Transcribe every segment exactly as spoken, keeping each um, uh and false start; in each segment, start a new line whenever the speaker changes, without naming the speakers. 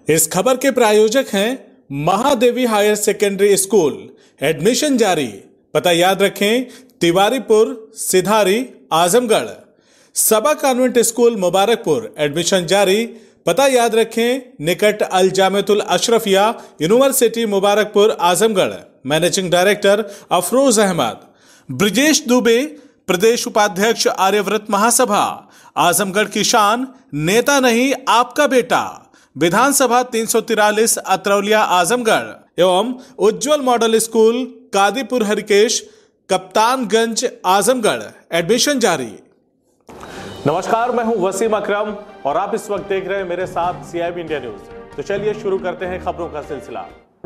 इस खबर के प्रायोजक हैं Mahadevi higher secondary school. Admission जारी। पता याद रखें, Tiwaripur, Sidhari, Azamgarh. Saba convent school Mubarakpur. Admission जारी। पता याद रखें, निकट Al Jamiatul Ashrafia university Mubarakpur, Azamgarh. Managing director Afroz Ahmad. Brijesh Dubey, प्रदेश उपाध्यक्ष आर्यव्रत महासभा। आजमगढ़ की शान, नेता नहीं आपका बेटा। विधानसभा तीन सौ तिरालीस अत्रौलिया आजमगढ़ एवं Ujjwal model school Kadipur Harikesh, Kaptanganj, Azamgarh. Admission जारी। नमस्कार, मैं हूं वसीम अकरम और आप इस वक्त देख रहे हैं मेरे साथ सीआईबी इंडिया न्यूज। तो चलिए शुरू करते हैं खबरों का सिलसिला।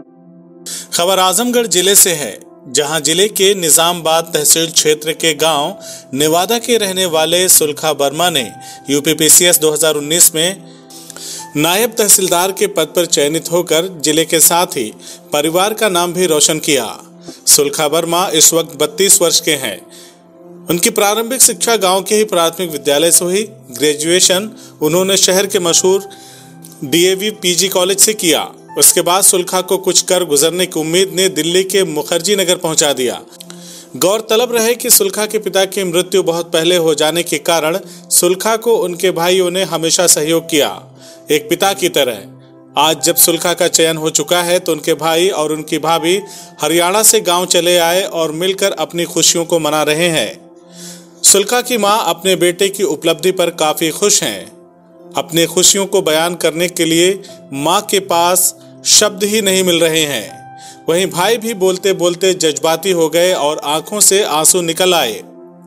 खबर आजमगढ़ जिले से है, जहां जिले के निजामबाद तहसील क्षेत्र के गांव नेवादा के रहने वाले सुलखा वर्मा ने यूपीपीसीएस दो हज़ार उन्नीस में नायब तहसीलदार के पद पर चयनित होकर जिले के साथ ही परिवार का नाम भी रोशन किया। सुलखा वर्मा इस वक्त बत्तीस वर्ष के हैं। उनकी प्रारंभिक शिक्षा गांव के ही प्राथमिक विद्यालय से हुई। ग्रेजुएशन उन्होंने शहर के मशहूर डीएवी पीजी कॉलेज से किया। उसके बाद सुलखा को कुछ कर गुजरने की उम्मीद ने दिल्ली के मुखर्जी नगर पहुंचा दिया। गौरतलब रहे कि सुलखा के पिता की मृत्यु बहुत पहले हो जाने के कारण सुलखा को उनके भाइयों ने हमेशा सहयोग किया, एक पिता की तरह। आज जब सुलखा का चयन हो चुका है तो उनके भाई और उनकी भाभी हरियाणा से गांव चले आए और मिलकर अपनी खुशियों को मना रहे हैं। सुलखा की मां अपने बेटे की उपलब्धि पर काफी खुश हैं। अपनी खुशियों को बयान करने के लिए मां के पास शब्द ही नहीं मिल रहे हैं। वहीं भाई भी बोलते बोलते जज्बाती हो गए और आंखों से आंसू निकल आए।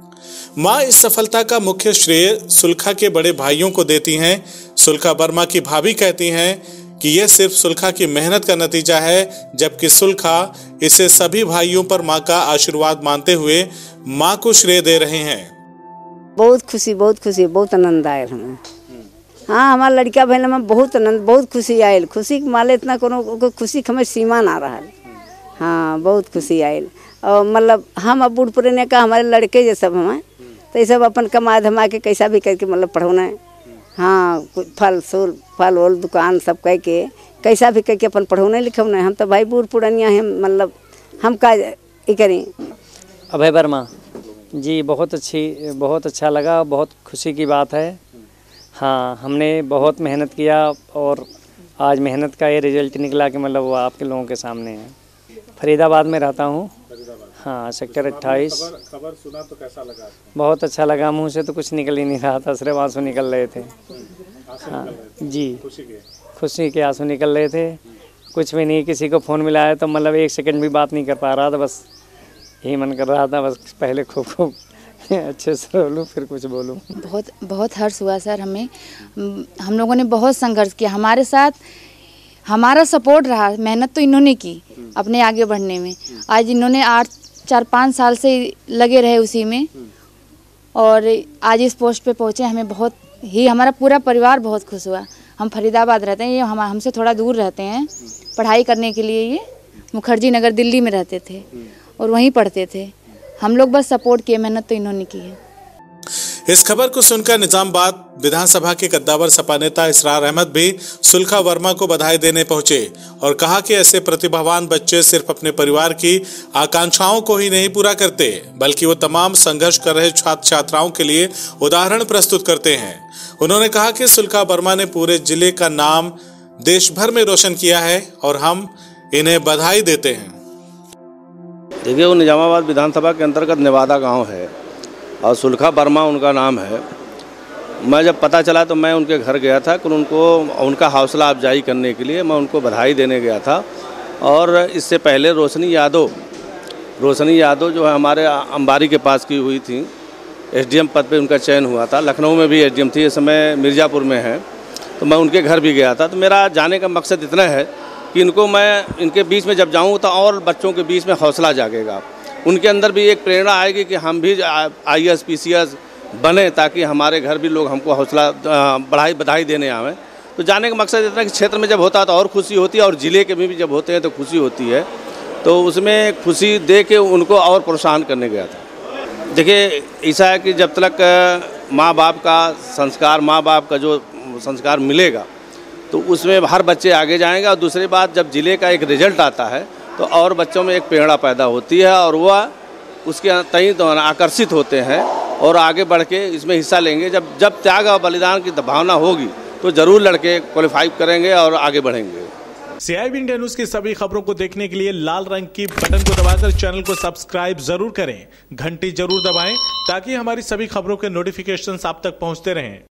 मां इस सफलता का मुख्य श्रेय सुलखा के बड़े भाइयों को देती हैं। सुलखा वर्मा की भाभी कहती हैं कि यह सिर्फ सुलखा की मेहनत का नतीजा है, जबकि सुलखा इसे सभी भाइयों पर मां का आशीर्वाद मानते हुए मां को श्रेय दे रहे हैं।
बहुत खुशी, बहुत खुशी, बहुत आनंद आयल हमें। हाँ, हमारा लड़का बहन में बहुत आनंद, बहुत खुशी आयल। खुशी के माले इतना कोनो खुशी के हमें सीमा ना रहा। हाँ, बहुत खुशी आयल। और मतलब हम अब बूढ़ पुराने का हमारे लड़के ये सब हमें तो ये सब अपन कमा धमा के कैसा भी करके मतलब पढ़ाना है। हाँ, कुछ फल फूल फल वल दुकान सब कह के कैसा भी करके अपन पढ़ाना लिखना है। हम तो भाई बूढ़ पुरानिया हैं, मतलब हम का ये करें।
अभय वर्मा जी, बहुत अच्छी बहुत अच्छा लगा, बहुत खुशी की बात है। हाँ, हमने बहुत मेहनत किया और आज मेहनत का ये रिजल्ट निकला कि मतलब वो आपके लोगों के सामने है। फरीदाबाद में रहता हूँ। हाँ, सेक्टर अट्ठाईस।
खबर सुना तो कैसा लगा?
बहुत अच्छा लगा, मुंह से तो कुछ निकल ही नहीं रहा था, सिर्फ आंसू निकल रहे थे। हाँ जी, खुशी के खुशी के आंसू निकल रहे थे। कुछ भी नहीं, किसी को फ़ोन मिलाया तो मतलब एक सेकंड भी बात नहीं कर पा रहा था। बस यही मन कर रहा था, बस पहले खूब खूब अच्छे से बोलूँ फिर कुछ बोलूँ।
बहुत बहुत हर्ष हुआ सर। हमें हम लोगों ने बहुत संघर्ष किया, हमारे साथ हमारा सपोर्ट रहा। मेहनत तो इन्होंने की अपने आगे बढ़ने में। आज इन्होंने आठ चार पाँच साल से लगे रहे उसी में और आज इस पोस्ट पे पहुँचे। हमें बहुत ही, हमारा पूरा परिवार बहुत खुश हुआ। हम फरीदाबाद रहते हैं, ये हम हमसे थोड़ा दूर रहते हैं पढ़ाई करने के लिए। ये मुखर्जी नगर दिल्ली में रहते थे और वहीं पढ़ते थे। हम लोग बस सपोर्ट किए, मेहनत तो इन्होंने की है।
इस खबर को सुनकर निजामबाद विधानसभा के कद्दावर सपा नेता इसरार अहमद भी सुलखा वर्मा को बधाई देने पहुंचे और कहा कि ऐसे प्रतिभावान बच्चे सिर्फ अपने परिवार की आकांक्षाओं को ही नहीं पूरा करते, बल्कि वो तमाम संघर्ष कर रहे छात्र छात्राओं के लिए उदाहरण प्रस्तुत करते हैं। उन्होंने कहा कि सुलखा वर्मा ने पूरे जिले का नाम देश भर में रोशन किया है और हम इन्हें बधाई देते हैं।
देखिए, वो निजामाबाद विधानसभा के अंतर्गत नेवादा गांव है और सुलखा वर्मा उनका नाम है। मैं जब पता चला तो मैं उनके घर गया था कि उनको उनका हौसला अफजाई करने के लिए मैं उनको बधाई देने गया था। और इससे पहले रोशनी यादव रोशनी यादव जो है हमारे अंबारी के पास की हुई थी, एसडीएम पद पे उनका चयन हुआ था। लखनऊ में भी एसडीएम थी, इस समय मिर्ज़ापुर में है। तो मैं उनके घर भी गया था। तो मेरा जाने का मकसद इतना है कि इनको मैं इनके बीच में जब जाऊँ तो और बच्चों के बीच में हौसला जागेगा, उनके अंदर भी एक प्रेरणा आएगी कि हम भी I S P C S बने, ताकि हमारे घर भी लोग हमको हौसला बढ़ाई बधाई देने आवें। तो जाने का मकसद इतना कि क्षेत्र में जब होता है तो और खुशी होती है और ज़िले के में भी जब होते हैं तो खुशी होती है। तो उसमें खुशी दे के उनको और प्रोत्साहन करने गया था। देखिए, ऐसा है कि जब तक माँ बाप का संस्कार, माँ बाप का जो संस्कार मिलेगा तो उसमें हर बच्चे आगे जाएंगे। और दूसरी बात, जब ज़िले का एक रिजल्ट आता है तो और बच्चों में एक प्रेरणा पैदा होती है और वह उसके तई तो आकर्षित होते हैं और आगे बढ़ के इसमें हिस्सा लेंगे। जब जब त्याग और बलिदान की भावना होगी तो ज़रूर लड़के क्वालिफाई करेंगे और आगे बढ़ेंगे।
सीआईबी इंडिया न्यूज की सभी खबरों को देखने के लिए लाल रंग की बटन को दबाकर चैनल को सब्सक्राइब जरूर करें, घंटी जरूर दबाएं ताकि हमारी सभी खबरों के नोटिफिकेशंस आप तक पहुंचते रहें।